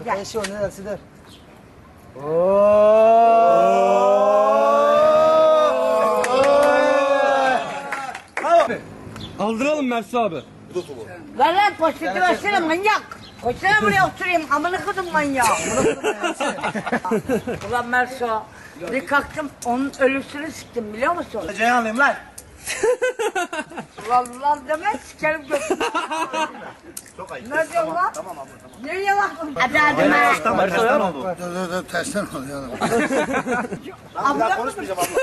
gel. Eşi o neresidir? Aldıralım Mersi abi. Ver lan poşeti versene manyak. Koşsana buraya oturayım. Amına kızım manyak. Ulan Merso. Bir kalktım onun ölüsünü siktim biliyor musun? Ceyhan alayım lan. Ulan deme sikerim götürüm. Çok ayıp. Ne diyorsun lan? Tamam abla tamam. Nereye baktın? Hadi hadi be. Tersten oldu. Dur tersten oluyor. Lan bir daha konuşmayacağım abla.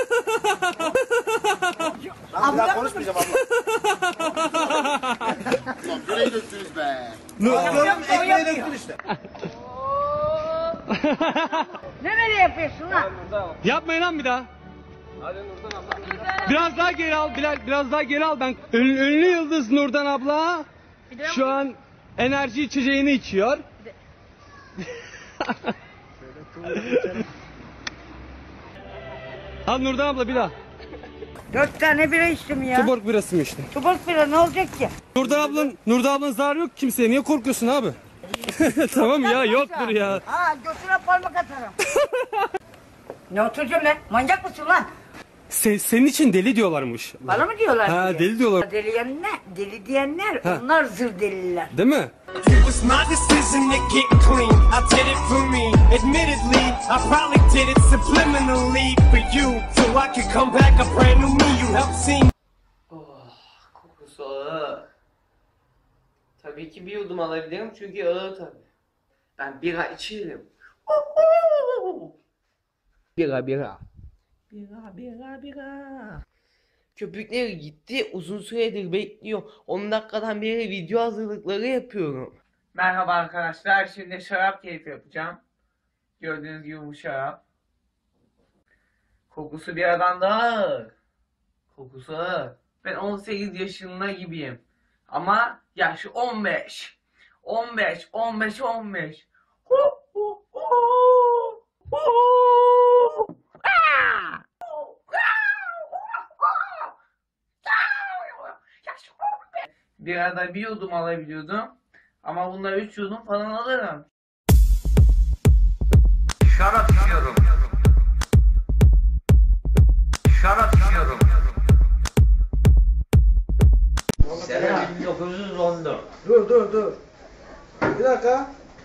Lan bir daha konuşmayacağım abla. Nereye döktünüz be? Ekmeği döktün işte. Ne böyle yapıyorsun lan? Yapmayın lan bir daha. Biraz daha geri al Bilal, biraz daha geri al. Ben ünlü yıldız Nurdan abla şu an enerji içeceğini içiyor. Al Nurdan abla bir daha. 4 tane bira içtim ya. Tuborg birası mı işte? Tuborg bira ne olacak ki? Nurdan ablanın zararı yok kimseye. Niye korkuyorsun abi? Tamam ya yoktur ya. Ha götüne parmak atarım. Ne oturacağım lan? Manyak mısın lan? Senin için deli diyorlarmış. Bana mı diyorlar? Ha diye? deli diyorlar. Deli diyenler Ha. onlar zır deliler. Değil mi? It was my decision to get clean. I did it for me. Admittedly, I probably did it subliminally for you. So I could come back a brand new me. You helped see. Kokusu ağır. Tabii ki bir yudum alabilirim çünkü ağır tabii. Ben bira içerim. Bira. Köpükleri gitti, uzun süredir bekliyor. 10 dakikadan beri video hazırlıkları yapıyorum. Merhaba arkadaşlar, şimdi şarap keyfi yapacağım. Gördüğünüz gibi bu şarap. Kokusu biradan daha ağır. Kokusu ağır. Ben 18 yaşında gibiyim. Ama yaş 15. 15. Hu, hu, hu, hu. Ah! Bir arada bir yudum alabiliyordum. Ama bunda 3 yudum falan alırım. Şarap içiyorum. Şarap içiyorum. Sene 1914. Dur. Bir dakika.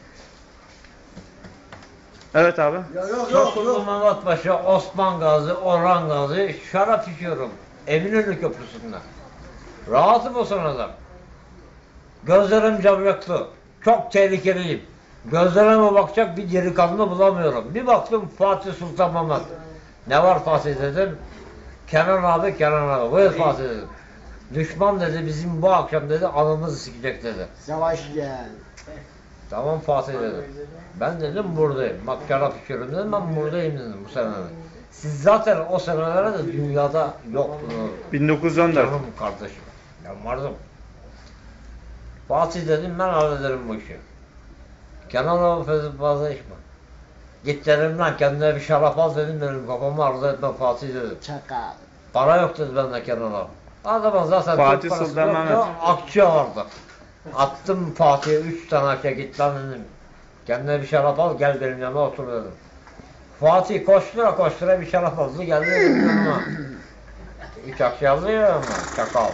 Evet abi. Ya yok. Tosunlu Mehmet Paşa, Osman Gazi, Orhan Gazi şarap içiyorum. Eminönü Köprüsü'nde. Rahatım o sırada. Gözlerim camyaklı. Çok tehlikeliyim. Gözlerime bakacak bir delikanlı bulamıyorum. Bir baktım Fatih Sultan Mehmet. Ne var Fatih dedim. Kenan abi. Buyur Fatih dedim. Düşman dedi bizim bu akşam dedi anamızı sikecek dedi. Yavaş gel. Tamam Fatih dedim. Ben dedim buradayım. Bak şarap içiyorum dedim ben buradayım dedim bu senelerde. Siz zaten o senelerde de dünyada yoktunuz. 1914. Canım kardeşim. Ben vardım. Fatih dedim ben hallederim bu işi. Kenan abi fazla içme. Git dedim lan kendine bir şarap al dedim benim kafamı arzu etme Fatih dedim. Çakal. Para yok dedi bende Kenan abi. Adamın zaten Fatih Türk parası Sultan yoktu, Mehmet. akçe vardı. Attım Fatih'e 3 tane akçe git lan dedim. Kendine bir şarap al gel benim yanıma otur dedim. Fatih koştura bir şarap aldı geldi benim yanıma. 3 akçe aldı ya ama çakal.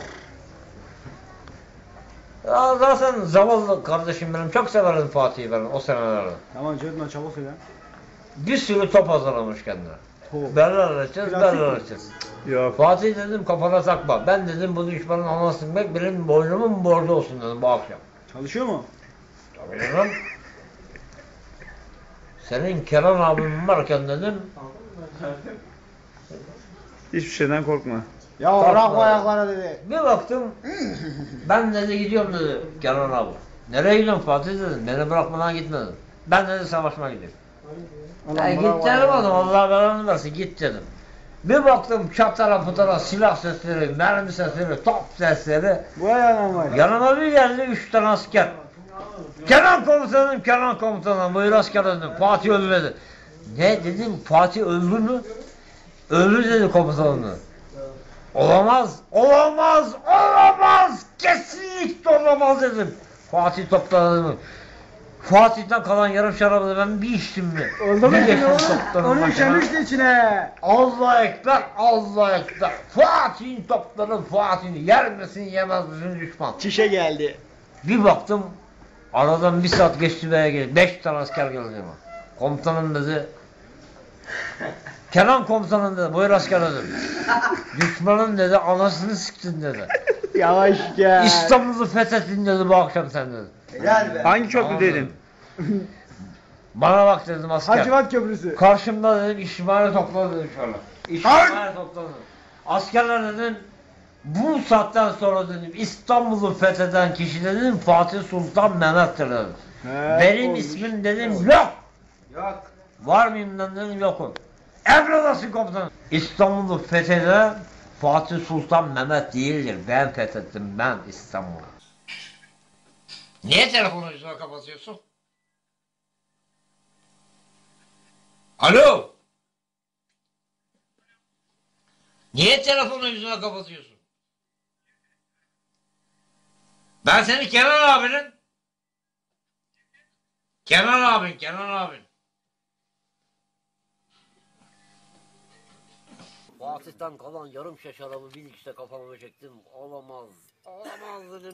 Ya zaten zavallı kardeşim benim çok severim Fatih'i ben o senelerde. Tamam Cedman çabuk ya. Bir sürü top hazırlamış kendine. Berler açacağız. Yok. Fatih dedim kafana takma. Ben dedim bu düşmanın anasını bek benim boynumun borcu olsun dedim bu akşam. Çalışıyor mu? Tabii dedim. Senin Kenan abim varken dedim. Hiçbir şeyden korkma. Ya Korkma. bırak bu ayaklara dedi. Bir baktım. Ben dedi gidiyorum dedi Kenan abi. Nereye gidiyorsun Fatih dedim. Beni bırakmadan gitme dedim. Ben dedi savaşma gidiyorum. Git dedim oğlum Allah belanı versin git dedim. Bir baktım çatara putara silah sesleri, mermi sesleri, top sesleri. Bu ayağına var. Yanıma bir geldi 3 tane asker. Kenan komutanım buyur asker dedim. Fatih öldü dedi. Ne dedim Fatih öldü mü? Öldü dedi komutanım. Olamaz. Kesinlikle olamaz dedim. Fatih topladı. Fatih'ten kalan yarım şarabı da ben bir içtim mi? Oldu mu Bir şimdi geçtim oğlum? toplarım Onu başına. işemişti içine. Allah ekber, Allah ekber. Fatih'in topları Fatih'in. Yer misin yemez misin düşman. Çişe geldi. Bir baktım aradan bir saat geçti veya geldi. 5 tane asker geldi ama. Komutanım dedi. Kenan komutanım dedi. Buyur asker dedim. Düşmanın dedi anasını siktin dedi. Yavaş gel. İstanbul'u fethettin dedi bu akşam sen dedi. Helal be. Hangi köprü Tamam dedin? Bana bak dedim asker. Hacivat Köprüsü. Karşımda dedim işimhane topladı dedim şöyle. İşimhane topladı. Askerler dedim bu saatten sonra dedim İstanbul'u fetheden kişi dedim Fatih Sultan Mehmet'tir dedim. Benim ismim dedim yok. Yok. Var mıyım dedim yokum. Emredasın komutanım. İstanbul'u fetheden Fatih Sultan Mehmet değildir. Ben fethettim ben İstanbul'u. Niye telefonu yüzüne kapatıyorsun? Alo? Niye telefonu yüzüne kapatıyorsun? Ben seni Kenan abinin. Kenan abin. Fatih'ten kalan yarım şişe şarabı bir dikişte kafama çektim. Olamaz dedim.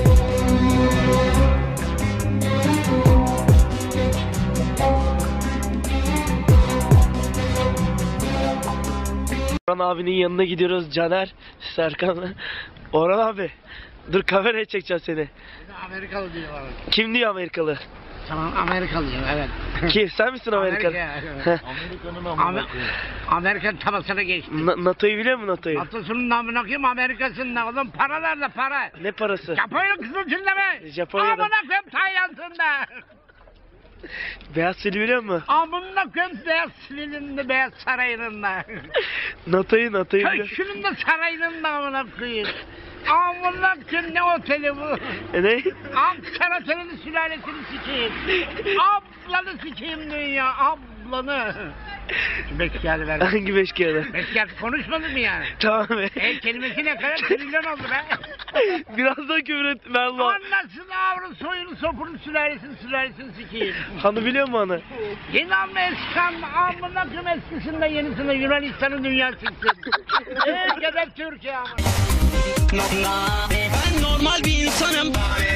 Orhan abinin yanına gidiyoruz Caner, Serkan'la. Orhan abi, dur kameraya çekeceğim seni. Amerikalı diyorlar. Kim diyor Amerikalı? Tamam Amerikalı diyor evet. Kim? Sen misin Amerikalı? Amerikan tabasına geçti. NATO'yu biliyor musun NATO'yu? Atasının namına koyayım Amerika'sının ne oğlum para nerede para? Ne parası? Japonya kızılcında mı? Japonya'da. Amına koyayım Tayland'ında. Beyaz Fili biliyor musun? Amına koyayım Beyaz Fili'nin Beyaz Sarayı'nda. NATO'yu biliyor. Köşkünün de sarayının da amına koyayım. Amına koyayım ne oteli bu? Ne? Ankara Otelinin sülalesini sikeyim. Ablanı sikeyim dünya ablanı. Beş geldi ver. Hangi beş kere? Beş geldi konuşmadın mı yani? Tamam be. Kelimesi ne kadar trilyon oldu be. Biraz daha küfür etme Allah. Anlasın avru soyunu sopunu sülalesini sikeyim. Hanı biliyor musun hanı? Yeni alma eski alma amına koyayım eskisinden yenisine Yunanistan'ın dünya siksin. Kadar Türkiye ama. Ben normal bir insanım.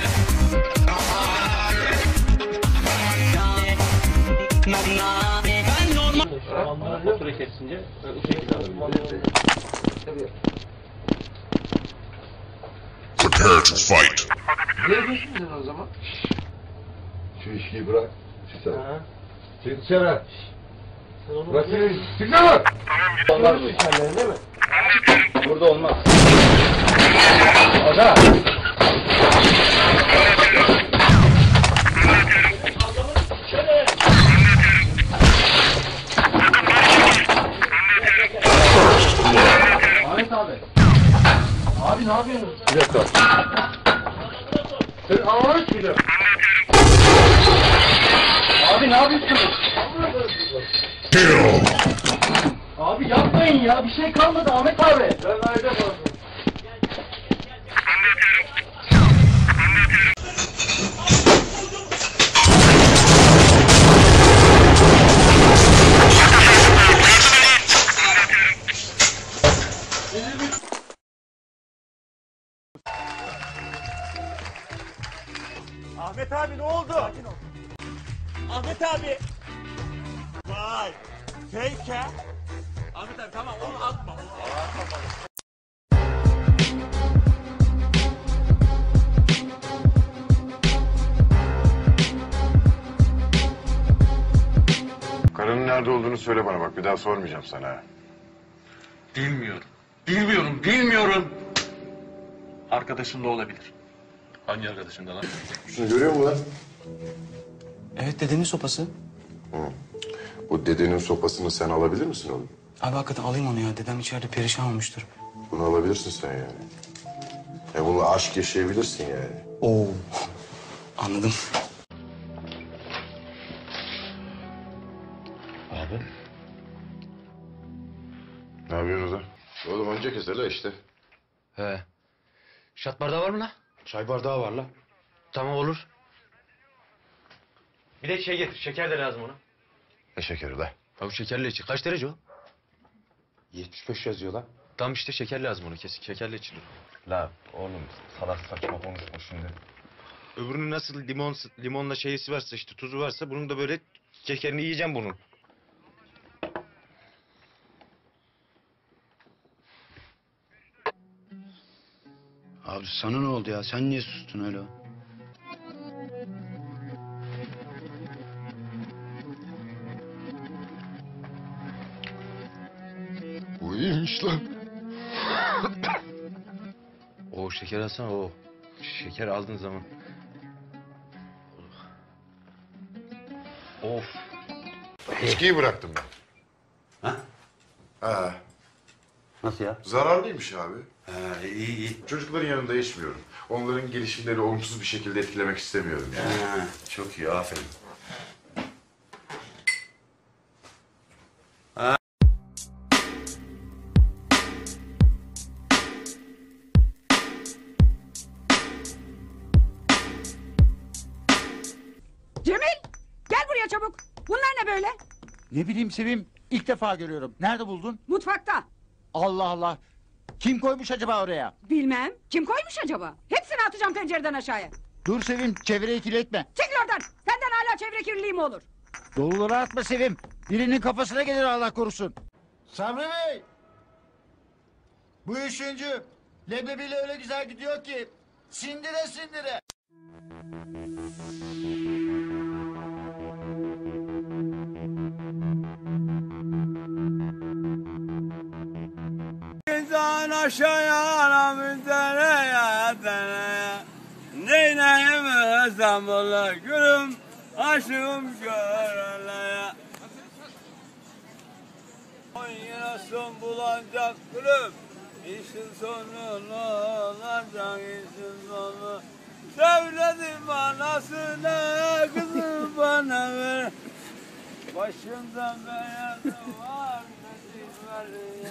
Ben normal. Fatura kesince o şekilde alırım. Prepare to fight. Ne yapıyorsun sen o zaman? Şu işkiyi bırak. Çık Çık dışarı. Bırak seni. Çık dışarı. Onlar bu işlerleri değil mi? Burada olmaz. Ada. Ahmet abi. Abi ne yapıyorsun? Bir dakika. Sen ağır mısın? Abi ne yapıyorsun? Kill. Abi yapmayın ya bir şey kalmadı Ahmet abi. Ben nerede kaldım? Ahmet abi ne oldu? Ahmet abi. Vay. Fake ha. Ahmet abi tamam onu atma. Karının nerede olduğunu söyle bana bak. Bir daha sormayacağım sana. Bilmiyorum. Arkadaşım da olabilir. Hangi arkadaşın da lan? Şunu görüyor musun lan? Evet dedemin sopası. Hı. Bu dedenin sopasını sen alabilir misin oğlum? Abi hakikaten alayım onu ya. Dedem içeride perişan olmuştur. Bunu alabilirsin sen yani. Bununla aşk yaşayabilirsin yani. Oo. Anladım. Abi. Ne yapıyorsun orada? Oğlum önce kesele işte. He. Şat bardağı var mı la? Çay bardağı var la. Tamam olur. Bir de şey getir, şeker de lazım ona. Ne şekeri la? Ya bu şekerle içi. Kaç derece o? 75 yazıyor lan. Tam işte şeker lazım ona kesin. Şekerle içilir. La oğlum salak saçma konuşma şimdi. Öbürünün nasıl limonla şeysi varsa işte tuzu varsa bunun da böyle şekerini yiyeceğim bunun. Abi sana ne oldu ya? Sen niye sustun öyle? Bu iyiymiş lan. O şeker alsana o. Şeker aldığın zaman. Of. İçkiyi bıraktım ben. Ha? Ha. Nasıl ya? Zararlıymış abi. Ha, iyi. Çocukların yanında içmiyorum. Onların gelişimleri olumsuz bir şekilde etkilemek istemiyorum yani. Ha, çok iyi, aferin. Cemil! Gel buraya çabuk. Bunlar ne böyle? Ne bileyim Sevim, ilk defa görüyorum. Nerede buldun? Mutfakta. Allah Allah. Kim koymuş acaba oraya? Bilmem. Kim koymuş acaba? Hepsini atacağım pencereden aşağıya. Dur Sevim, çevreyi kirletme. Çekil oradan. Senden hala çevre kirliliği mi olur? Doluları atma Sevim. Birinin kafasına gelir Allah korusun. Sabri Bey! Bu üçüncü. Leblebiyle öyle güzel gidiyor ki. Sindire sindire. İnsan aşağıya aramızda ne neyneyim İstanbul'a gülüm aşığım göreleye. Yine son bulacak gülüm işin sonu olacak işin sonu. Sevledim anasına kızım bana ver. Başımda beyazı var nesiz var.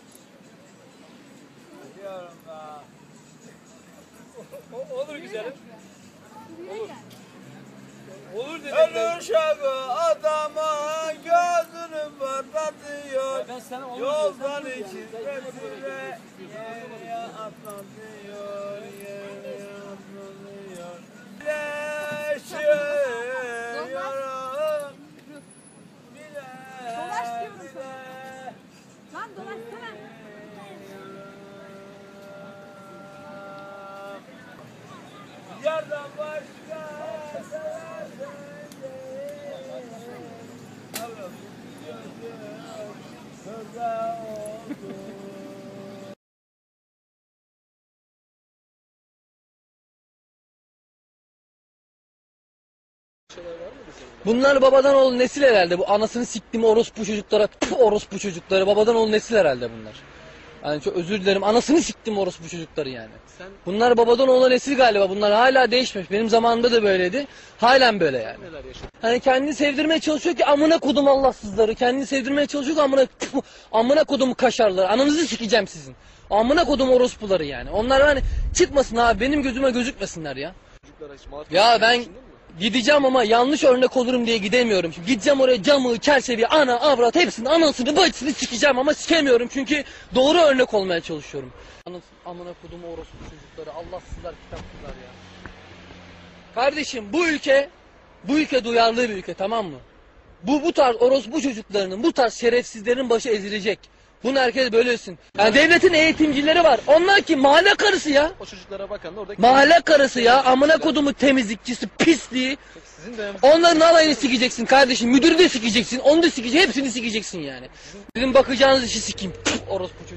Olur güzelim. Olur. Olur dedim. Ölür şakı adama gözünü patlatıyor. Yoldan içinde yere atlatıyor. Yere atlatıyor. Yaşıyorum. Dolaş diyorum sana. Lan dolaşsana. Yardan başka Bunlar babadan oğul nesil herhalde. Bu anasını siktim orospu çocuklara, orospu çocukları. Babadan oğul nesil herhalde bunlar. Yani çok özür dilerim. Anasını siktim orospu çocukları yani. Bunlar babadan oğula nesil galiba. Bunlar hala değişmemiş. Benim zamanımda da böyleydi. Halen böyle yani. Hani kendini sevdirmeye çalışıyor ki amına kodum Allahsızları. Kendini sevdirmeye çalışıyor ki amına kodum kaşarları. Ananızı sikeceğim sizin. Amına kodum orospuları yani. Onlar hani çıkmasın abi. Benim gözüme gözükmesinler ya. Ya ben gideceğim ama yanlış örnek olurum diye gidemiyorum. Şimdi gideceğim oraya camı, çerçeveyi, ana, avrat hepsini, anasını, bacısını sikeceğim ama sikemiyorum çünkü doğru örnek olmaya çalışıyorum. Amına kodumu orospu çocukları, Allahsızlar, kitapsızlar ya. Kardeşim bu ülke duyarlı bir ülke, tamam mı? Bu tarz orospu çocuklarının, bu tarz şerefsizlerin başı ezilecek. Bunu herkes böylesin. Yani devletin eğitimcileri var. Onlar ki mahalle karısı ya. O çocuklara bakan da oradaki... Mahalle karısı ya. Amına kodumu temizlikçisi, pisliği. Onların alayını sikeceksin kardeşim. Müdürü de sikeceksin. Onu da sikeceksin. Hepsini sikeceksin yani. Sizin bakacağınız işi sikeyim. Orospu çocuk.